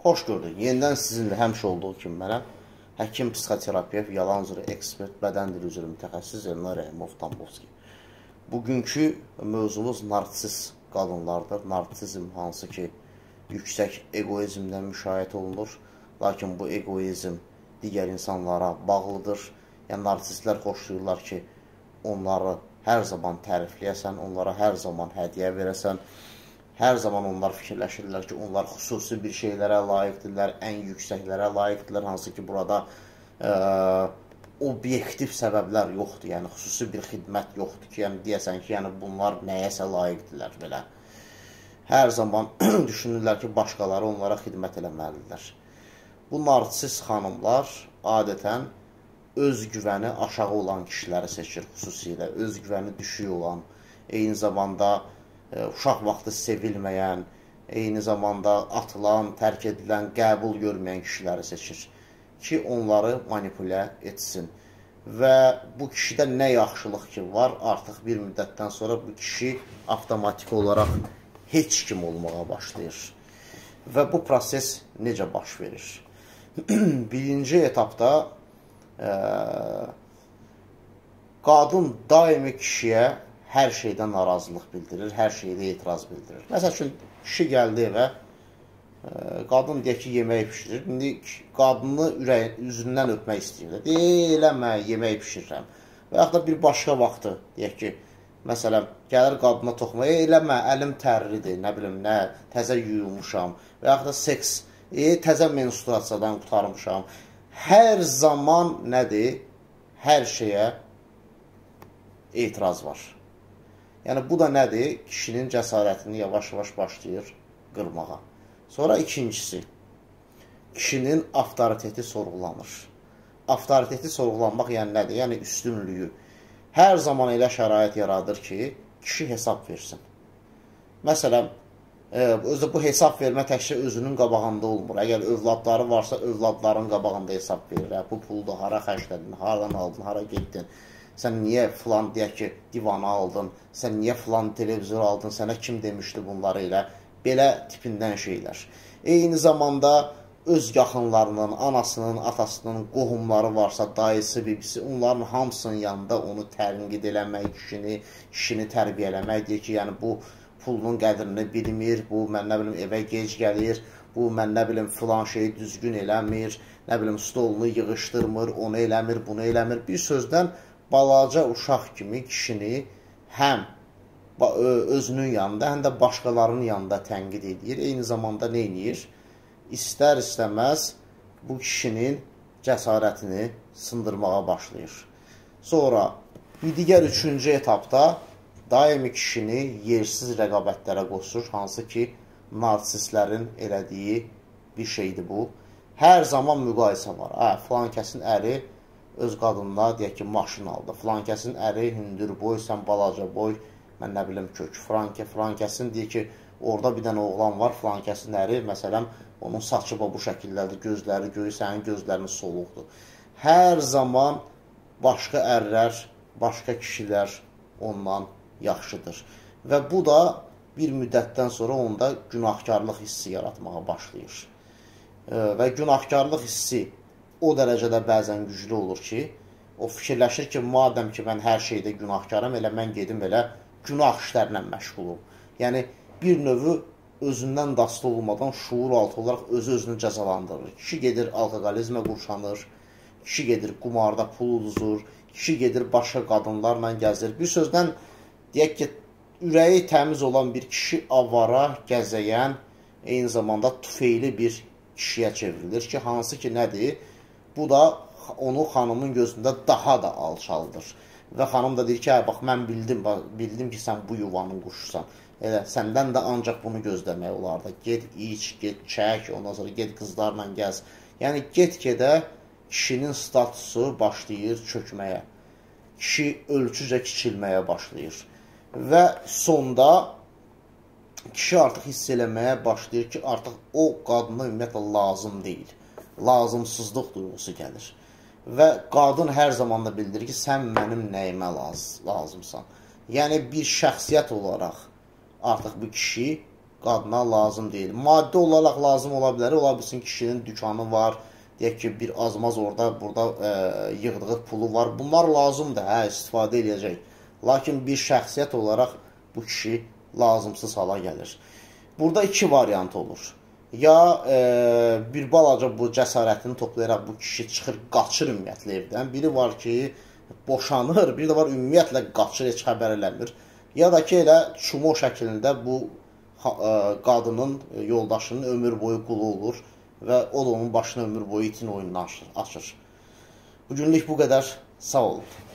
Xoş gördük. Yenidən sizinlə həmişə olduğu kimi mənəm. Həkim, psixoterapiyat, yalan üzrə ekspert, bədən dili üzrə mütəxəssis Elnar Rəhimov Tambovski. Bugünkü mövzumuz narsis qadınlardır. Narsizm hansı ki, yüksək egoizmdən müşahidə olunur. Lakin bu egoizm digər insanlara bağlıdır. Yəni, narsistlər xoşlayırlar ki, onları hər zaman tərifləyəsən, onlara hər zaman hədiyyə verəsən. Hər zaman onlar fikirləşirlər ki, onlar xüsusi bir şeylərə layiqdirlər, ən yüksəklərə layiqdirlər, hansı ki, burada obyektiv səbəblər yoxdur, yəni xüsusi bir xidmət yoxdur ki, yəni deyəsən ki, yəni bunlar nəyəsə layiqdirlər belə. Hər zaman düşünürlər ki, başqaları onlara xidmət eləməlidirlər. Bu narsis xanımlar adətən öz güvəni aşağı olan kişiləri seçir xüsusilə, öz güvəni düşük olan, eyni zamanda uşaq vaxtı sevilməyən, eyni zamanda atılan, tərk edilən, qəbul görməyən kişiləri seçir ki, onları manipulə etsin. Və bu kişidə nə yaxşılıq ki var, artıq bir müddətdən sonra bu kişi avtomatik olaraq heç kim olmağa başlayır. Və bu proses necə baş verir? Birinci etapda qadın daimi kişiyə hər şeydən narazılıq bildirir, hər şeydə etiraz bildirir. Məsəl üçün, kişi gəldi evə, qadın deyək ki, yemək pişirir. İndi qadını üzündən öpmək istəyir. Eləmə, yemək pişirirəm. Və yaxud da bir başqa vaxtı, deyək ki, məsələn, gəlir qadına toxunma, eləmə, əlim tərlidir, nə bilim, nə, təzə yuyulmuşam. Və yaxud da seks, təzə menstruasiyadan qutarmışam. Hər zaman nədir? Hər şeyə etiraz var. Yəni, bu da nədir? Kişinin cəsarətini yavaş-yavaş başlayır qırmağa. Sonra ikincisi, kişinin avtoriteti sorğulanır. Avtoriteti sorğulanmaq yəni nədir? Yəni, üstünlüyü. Hər zaman elə şərait yaradır ki, kişi hesab versin. Məsələn, özü bu hesab vermə təkcə özünün qabağında olmur. Əgər övladları varsa, övladların qabağında hesab verir. Bu pulda hara xərclədin, haradan aldın, hara getdin. Sən niyə filan, deyək ki, divanı aldın, sən niyə filan televizor aldın, sənə kim demişdi bunları ilə, belə tipindən şeylər. Eyni zamanda öz yaxınlarının, anasının, atasının, qohumları varsa, dayısı, bibisi, onların hamısının yanında onu tənqid eləmək, kişini tərbiyələmək, deyək ki, yəni bu pulunun qədrini bilmir, bu mən nə bilim evə gec gəlir, bu mən nə bilim filan şeyi düzgün eləmir, nə bilim stolunu yığışdırmır, onu eləmir, bunu eləmir. Bir sözdən balaca uşaq kimi kişini həm özünün yanında, həm də başqalarının yanında tənqid edir. Eyni zamanda nə edir? İstər-istəməz bu kişinin cəsarətini sındırmağa başlayır. Sonra bir digər üçüncü etapda daimi kişini yersiz rəqabətlərə qoşur, hansı ki, narsistlərin elədiyi bir şeydir bu. Hər zaman müqayisə var. Filan kəsin əri öz qadınına, deyək ki, maşın aldı. Filan kəsin əri hündür boy, sən balaca boy, mən nə bilim kök. Filan kəsin deyək ki, orada bir dənə oğlan var, filan kəsin əri, məsələn, onun saçı bu şəkildədir, gözləri göy, sənin gözlərinin soluqdur. Hər zaman başqa ərlər, başqa kişilər ondan yaxşıdır. Və bu da bir müddətdən sonra onda günahkarlıq hissi yaratmağa başlayır. Və günahkarlıq hissi o dərəcədə bəzən güclü olur ki, o fikirləşir ki, madəm ki, mən hər şeydə günahkarım, elə mən gedim elə günah işlərlə məşğulum. Yəni, bir növü özündən daslı olmadan şuur altı olaraq özü-özünü cəzalandırır. Kişi gedir alkoqolizmə qurşanır, kişi gedir qumarda pul uduzur, kişi gedir başqa qadınlarla gəzir. Bir sözdən, deyək ki, ürəyi təmiz olan bir kişi avara, gəzəyən, eyni zamanda tüfeyli bir kişiyə çevrilir ki, hansı ki, nədir? Bu da onu xanımın gözündə daha da alçaldır. Və xanım da deyir ki, bax, mən bildim ki, sən bu yuvanın quşusan. Elə, səndən də ancaq bunu gözləmək olardı. Get, iç, get, çək, ondan sonra get qızlarla gəz. Yəni, get-gedə kişinin statusu başlayır çökməyə. Kişi ölçücə kiçilməyə başlayır. Və sonda kişi artıq hiss eləməyə başlayır ki, artıq o qadına ümumiyyətlə lazım deyil. Lazımsızlıq duyğusu gəlir. Və qadın hər zaman da bildirir ki, sən mənim nəyimə lazımsan. Yəni, bir şəxsiyyət olaraq artıq bu kişi qadına lazım deyil. Maddi olaraq lazım ola bilər. Ola bilsin kişinin dükanı var, deyək ki, bir azmaz orada, burada yığdığı pulu var. Bunlar lazımdır, hə, istifadə edəcək. Lakin bir şəxsiyyət olaraq bu kişi lazımsız hala gəlir. Burada iki variant olur. Ya bir balaca bu cəsarətini toplayaraq bu kişi çıxır, qaçır ümumiyyətlə evdən. Biri var ki, boşanır, biri də var ümumiyyətlə qaçır, heç xəbər eləmir. Ya da ki, elə çumo şəklində bu qadının, yoldaşının ömür boyu qulu olur və o da onun başına ömür boyu itin oyununu açır. Bugünlük bu qədər. Sağ olun.